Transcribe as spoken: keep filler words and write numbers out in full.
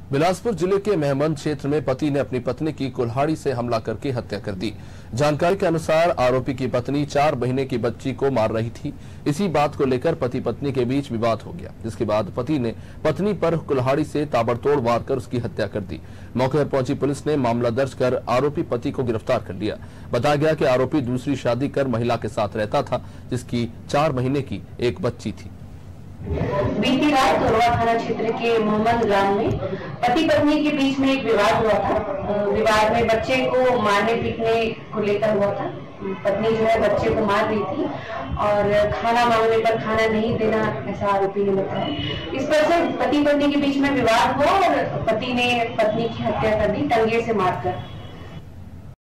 बिलासपुर जिले के मेहमंद क्षेत्र में पति ने अपनी पत्नी की कुल्हाड़ी से हमला करके हत्या कर दी। जानकारी के अनुसार आरोपी की पत्नी चार महीने की बच्ची को मार रही थी। इसी बात को लेकर पति पत्नी के बीच विवाद हो गया, जिसके बाद पति ने पत्नी पर कुल्हाड़ी से ताबड़तोड़ मारकर उसकी हत्या कर दी। मौके पर पहुंची पुलिस ने मामला दर्ज कर आरोपी पति को गिरफ्तार कर लिया। बताया गया कि आरोपी दूसरी शादी कर महिला के साथ रहता था, जिसकी चार महीने की एक बच्ची थी। बीती रात तोरवा थाना क्षेत्र के मोहम्मद ग्राम में पति पत्नी के बीच में एक विवाद हुआ था। विवाद में बच्चे को मारने पीटने को लेकर हुआ था। पत्नी जो है बच्चे को मार रही थी और खाना मांगने पर खाना नहीं देना, ऐसा आरोपी ने बताया। इस पर से पति पत्नी के बीच में विवाद हुआ और पति ने पत्नी की हत्या कर दी, टंगे से मारकर।